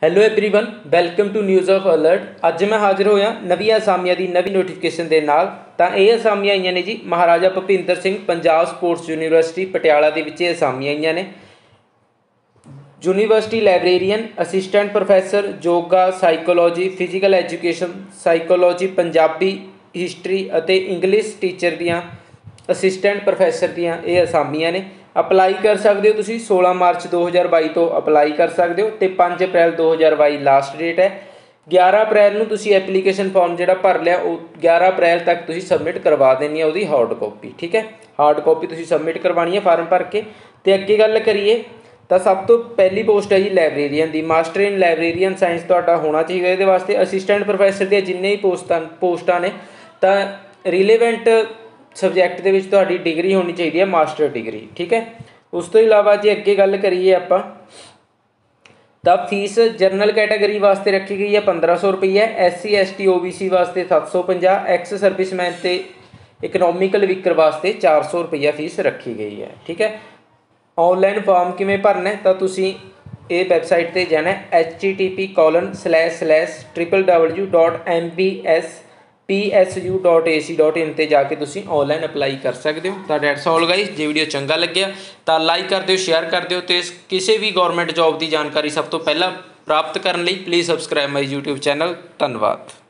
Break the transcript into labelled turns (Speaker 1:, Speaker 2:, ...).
Speaker 1: Hello everyone welcome to news of alert. ਅੱਜ ਮੈਂ ਹਾਜ਼ਰ ਹੋਇਆ ਨਵੀਆਂ ਅਸਾਮੀਆਂ ਦੀ ਨਵੀਂ ਨੋਟੀਫਿਕੇਸ਼ਨ ਦੇ ਨਾਲ। ਤਾਂ ਇਹ ਅਸਾਮੀਆਂ ਆਈਆਂ ਨੇ ਜੀ ਮਹਾਰਾਜਾ ਭੁਪਿੰਦਰ ਸਿੰਘ ਪੰਜਾਬ ਸਪੋਰਟਸ ਯੂਨੀਵਰਸਿਟੀ ਪਟਿਆਲਾ ਦੇ ਵਿੱਚ ਇਹ ਅਸਾਮੀਆਂ ਆਈਆਂ ਨੇ। University librarian, assistant professor yoga, psychology, physical education, psychology, Punjabi, history ਅਤੇ ਇੰਗਲਿਸ਼ ਟੀਚਰ ਦੀਆਂ ਅਸਿਸਟੈਂਟ ਪ੍ਰੋਫੈਸਰ ਦੀਆਂ ਇਹ ਅਸਾਮੀਆਂ ਨੇ। ਅਪਲਾਈ कर सकते हो तुसी 16 मार्च 2022 तो अप्लाई कर सकते हो तो 5 अप्रैल 2022 लास्ट डेट है। 11 अप्रैल नूं तुसी एप्लीकेशन फॉर्म जिहड़ा भर लिया वो 11 अप्रैल तक तुसी सबमिट करवा देनी है, उसकी हार्ड कॉपी। ठीक है, हार्ड कॉपी तुसी सबमिट करवानी है फार्म भर के। तो अगे गल करिए तो सब तो पहली पोस्ट है जी लाइब्रेरीअन की। मास्टर इन लाइब्रेरीअन साइंस तुहाडा होना चाहिए। ये वास्ते असिस्टेंट प्रोफैसर दी जिन्ने भी पोस्टां ने तो रिलेवेंट सबजैक्ट के तुहाडी डिग्री होनी चाहिए है, मास्टर डिग्री। ठीक है, उस तो इलावा जी अगे गल करिए आपां तो फीस जनरल कैटेगरी वास्ते रखी गई है 1500 रुपये, SC ST OBC वास्ते 750, एक्स सर्विसमैन ते इकनोमिकल वीकर वास्ते 400 रुपया फीस रखी गई है। ठीक है, ऑनलाइन फॉर्म किवें भरना है तो तुसीं ये वैबसाइट पर जाना है http://www.mbspsu.ac.in ते जाके तुसीं ऑनलाइन अप्लाई कर सकते हो। तो डैट्स ऑल गाइस, जे वीडियो चंगा लग्या तो लाइक कर दिओ, शेयर कर दिओ ते किसी भी गौरमेंट जॉब की जानकारी सब तो पहला प्राप्त करने लई please subscribe my YouTube channel. धन्यवाद।